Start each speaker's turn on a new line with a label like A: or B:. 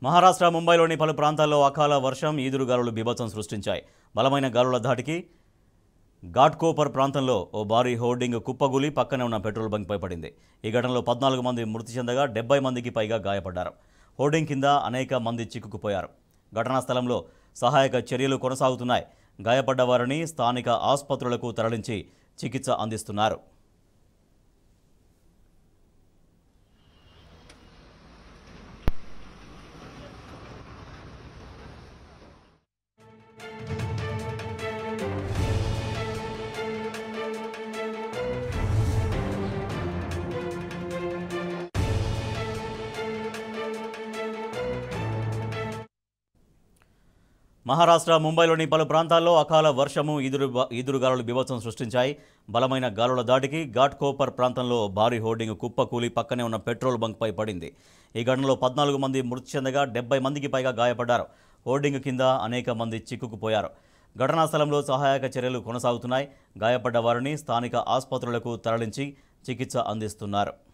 A: మహారాష్ట్ర ముంబైలోని పలు ప్రాంతాల్లో అకాల వర్షం ఈదురుగాలులు బీభత్సం సృష్టించాయి. బలమైన గాలుల ధాటికి ఘాట్కోపర్ ప్రాంతంలో ఓ భారీ హోర్డింగ్ కుప్పగూలి పక్కనే ఉన్న పెట్రోల్ బంక్పై పడింది. ఈ ఘటనలో 14 మంది మృతి చెందగా 70 మందికి పైగా గాయపడ్డారు. హోర్డింగ్ కింద అనేక మంది చిక్కుకుపోయారు. ఘటనా స్థలంలో సహాయక చర్యలు కొనసాగుతున్నాయి. గాయపడ్డ వారిని స్థానిక ఆసుపత్రులకు తరలించి చికిత్స అందిస్తున్నారు. మహారాష్ట్ర ముంబైలోని పలు ప్రాంతాల్లో అకాల వర్షము ఈదురుగాలులు బీభత్సం సృష్టించాయి. బలమైన గాలుల దాటికి ఘాట్కోపర్ ప్రాంతంలో భారీ హోర్డింగ్ కుప్పకూలి పక్కనే ఉన్న పెట్రోల్ బంక్పై పడింది. ఈ ఘటనలో 14 మంది మృతి చెందగా 70 మందికి పైగా గాయపడ్డారు. హోర్డింగ్ కింద అనేక మంది చిక్కుకుపోయారు. ఘటనా స్థలంలో సహాయక చర్యలు కొనసాగుతున్నాయి. గాయపడ్డ వారిని స్థానిక ఆసుపత్రులకు తరలించి చికిత్స అందిస్తున్నారు.